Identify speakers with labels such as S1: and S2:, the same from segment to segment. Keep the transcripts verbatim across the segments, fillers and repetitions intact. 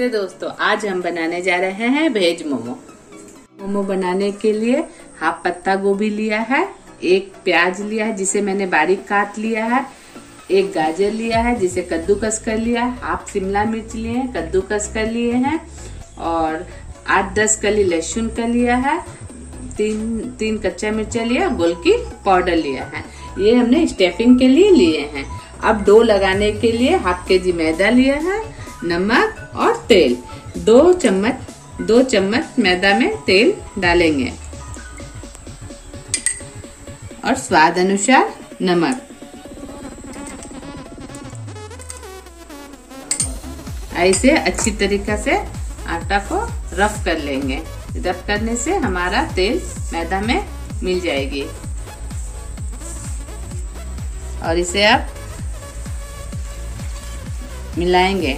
S1: नमस्ते दोस्तों, आज हम बनाने जा रहे हैं वेज मोमो। मोमो बनाने के लिए हाफ पत्ता गोभी लिया है, एक प्याज लिया है जिसे मैंने बारीक काट लिया है, एक गाजर लिया है जिसे कद्दूकस कर लिया है, हाफ शिमला मिर्च लिए हैं कद्दूकस कर लिए हैं और आठ दस कली लहसुन का लिया है, तीन तीन कच्चा मिर्चा लिया, गोल की पाउडर लिया है। ये हमने स्टफिंग के लिए लिए हैं। अब डो लगाने के लिए हाफ के जी मैदा लिया है, नमक और तेल, दो चम्मच दो चम्मच मैदा में तेल डालेंगे और स्वाद अनुसार नमक। ऐसे अच्छी तरीके से आटा को रफ कर लेंगे। रफ करने से हमारा तेल मैदा में मिल जाएगी और इसे आप मिलाएंगे।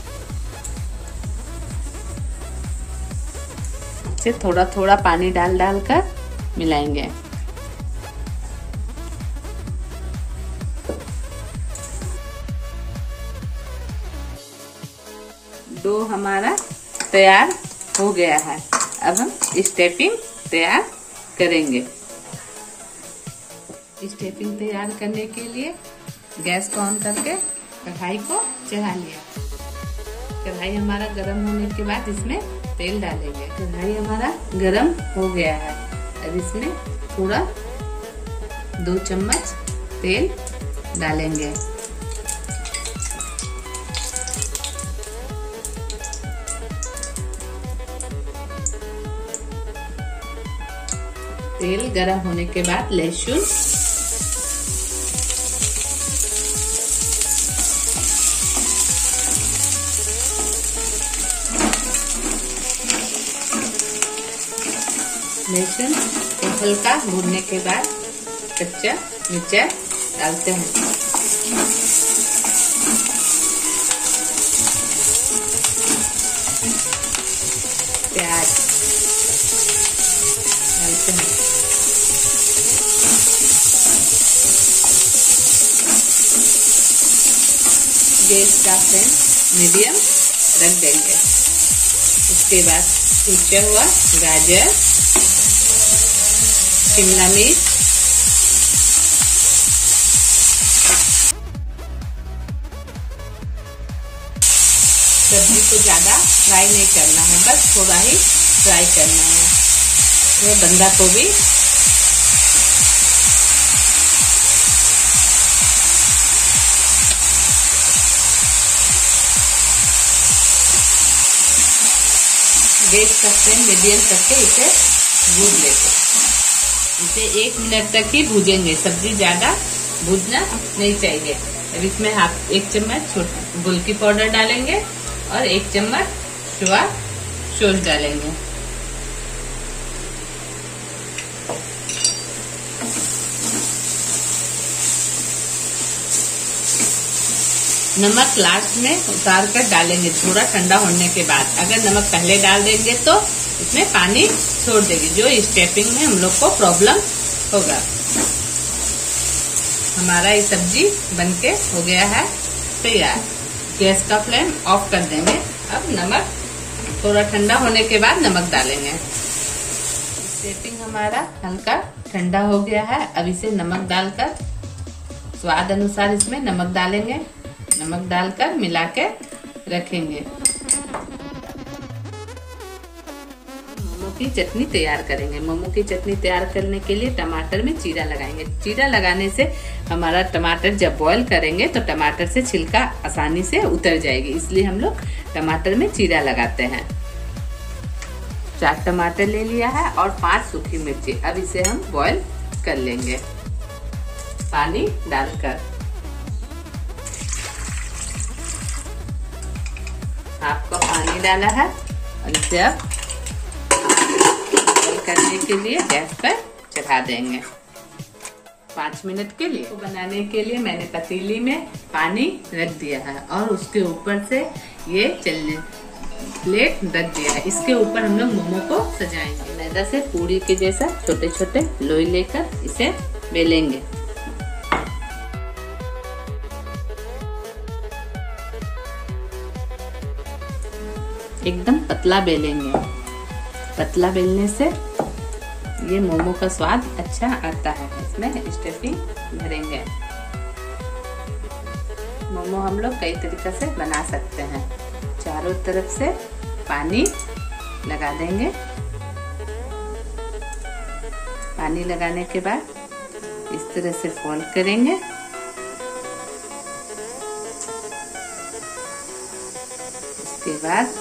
S1: इसे थोड़ा थोड़ा पानी डाल डाल कर मिलाएंगे। डो हमारा तैयार हो गया है। अब हम स्टफिंग तैयार करेंगे। स्टफिंग तैयार करने के लिए गैस को ऑन करके कढ़ाई को चढ़ा लिया। कढ़ाई हमारा गर्म होने के बाद इसमें तेल डालेंगे। कढ़ाई हमारा गर्म हो गया है। अब इसमें थोड़ा दो चम्मच तेल डालेंगे। तेल गरम होने के बाद लहसुन, लहसुन को हल्का भूनने के बाद कच्चा मिर्चा डालते हैं। प्याज डालते हैं। गैस का फ्लेम मीडियम रख देंगे। उसके बाद कुचा हुआ गाजर, शिमला मिर्च, सब्जी को ज्यादा फ्राई नहीं करना है, बस थोड़ा ही फ्राई करना है। ये बंदा गोभी, गैस का फ्लेम मीडियम करके इसे भून लेते। इसे एक मिनट तक ही भूजेंगे, सब्जी ज्यादा भूजना नहीं चाहिए। अब इसमें हाफ एक चम्मच गोल की पाउडर डालेंगे और एक चम्मच सोया सॉस डालेंगे। नमक लास्ट में उतार कर डालेंगे, थोड़ा ठंडा होने के बाद। अगर नमक पहले डाल देंगे तो इसमें पानी छोड़ देगी, जो स्टफिंग में हम लोग को प्रॉब्लम होगा। हमारा ये सब्जी बनके हो गया है तैयार। गैस का फ्लेम ऑफ कर देंगे। अब नमक थोड़ा ठंडा होने के बाद नमक डालेंगे। स्टफिंग हमारा हल्का ठंडा हो गया है। अब इसे नमक डालकर स्वाद अनुसार इसमें नमक डालेंगे। नमक डालकर मिला के रखेंगे। मोमो की चटनी तैयार करेंगे। मोमो की चटनी तैयार करने के लिए टमाटर में चीरा लगाएंगे। चीरा लगाने से हमारा टमाटर जब बॉईल करेंगे तो टमाटर से छिलका आसानी से उतर जाएगी, इसलिए हम लोग टमाटर में चीरा लगाते हैं। चार टमाटर ले लिया है और पांच सूखी मिर्ची। अब इसे हम बॉईल कर लेंगे पानी डालकर। आपको पानी डाला है और इसे अब बॉईल करने के लिए गैस पर चढ़ा देंगे पाँच मिनट के लिए। तो बनाने के लिए मैंने पतीली में पानी रख दिया है और उसके ऊपर से ये चलने प्लेट रख दिया है। इसके ऊपर हम लोग मोमो को सजाएंगे। मैदा से पूरी के जैसा छोटे छोटे लोई लेकर इसे बेलेंगे। एकदम पतला बेलेंगे। पतला बेलने से ये मोमो का स्वाद अच्छा आता है। इसमें स्टफिंग भरेंगे। मोमो हम लोग कई तरीके से बना सकते हैं। चारों तरफ से पानी लगा देंगे। पानी लगाने के बाद इस तरह से फोल्ड करेंगे। इसके बाद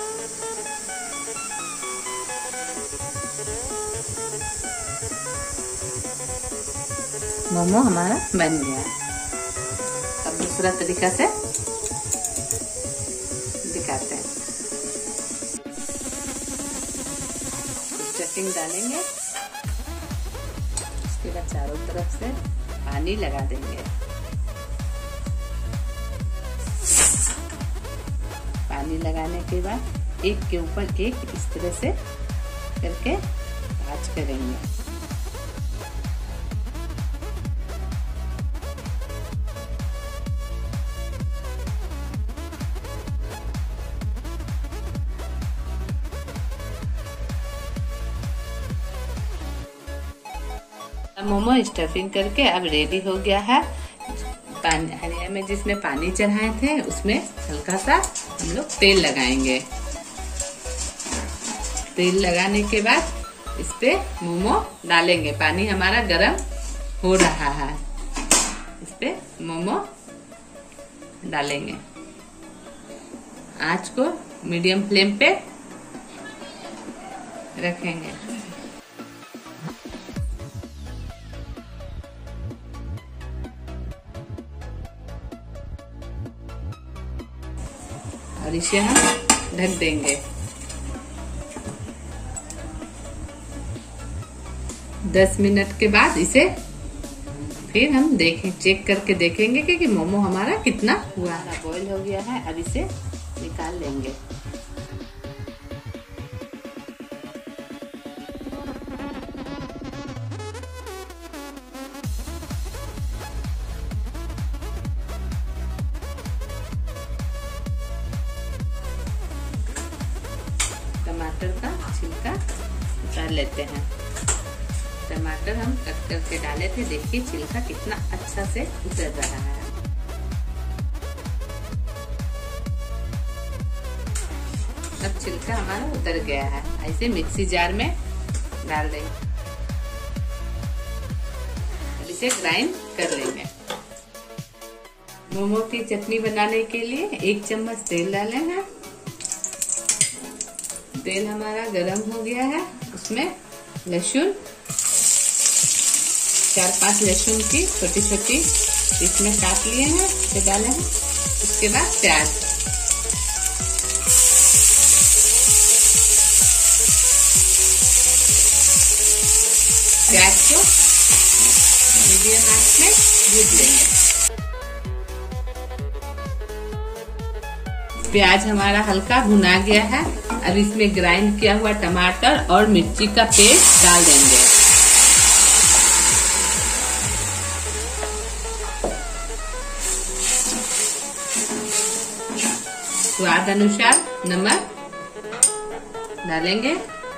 S1: मोमो हमारा बन गया। अब दूसरा तरीका से दिखाते हैं। स्टफिंग डालेंगे। इसके बाद चारों तरफ से पानी लगा देंगे। पानी लगाने के बाद एक के ऊपर एक इस तरह से करके भांज करेंगे। मोमो स्टफिंग करके अब रेडी हो गया है। पानी हरिया में जिसमें पानी चढ़ाए थे उसमें हल्का सा हम लोग तेल लगाएंगे। तेल लगाने के बाद इस पे मोमो डालेंगे। पानी हमारा गरम हो रहा है। इस पे मोमो डालेंगे। आंच को मीडियम फ्लेम पे रखेंगे। और इसे हम ढक देंगे। दस मिनट के बाद इसे फिर हम देखें चेक करके देखेंगे कि, कि मोमो हमारा कितना हुआ है। बॉईल हो गया है। अब इसे निकाल लेंगे। टमाटर का छिलका उतार लेते हैं। टमाटर हम कट करके डाले थे। देखिए छिलका कितना अच्छा से उतर रहा है। अब छिलका हमारा उतर गया है। ऐसे मिक्सी जार में डाल देंगे। अब इसे ग्राइंड कर लेंगे। मोमो की चटनी बनाने के लिए एक चम्मच तेल डाले हैं। तेल हमारा गरम हो गया है। उसमें लहसुन, चार पांच लहसुन की छोटी छोटी इसमें काट लिए हैं, इसे डाले हैं। उसके बाद प्याज, प्याज को मीडियम आंच में भून लेंगे। प्याज हमारा हल्का भुना गया है। अब इसमें ग्राइंड किया हुआ टमाटर और मिर्ची का पेस्ट डाल देंगे। स्वाद अनुसार नमक डालेंगे।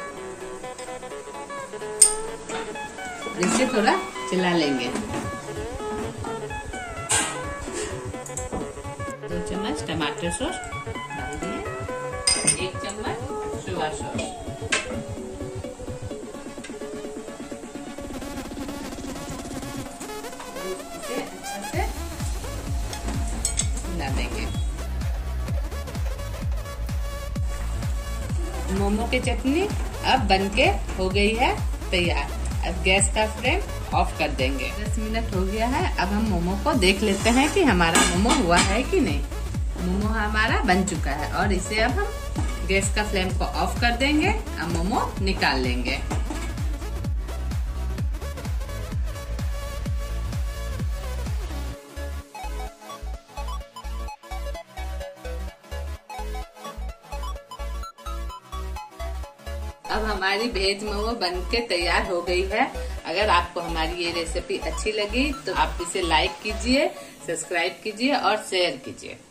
S1: इसे थोड़ा चला लेंगे। दो चम्मच टमाटर सॉस डाल दिए। एक चम्मच सोया सॉस, इसे अच्छा से मिला देंगे। मोमो की चटनी अब बनके हो गई है तैयार। अब गैस का फ्लेम ऑफ कर देंगे। दस मिनट हो गया है। अब हम मोमो को देख लेते हैं कि हमारा मोमो हुआ है कि नहीं। मोमो हमारा बन चुका है और इसे अब हम गैस का फ्लेम को ऑफ कर देंगे। अब मोमो निकाल लेंगे। अब हमारी वेज मोमो बनके तैयार हो गई है। अगर आपको हमारी ये रेसिपी अच्छी लगी तो आप इसे लाइक कीजिए, सब्सक्राइब कीजिए और शेयर कीजिए।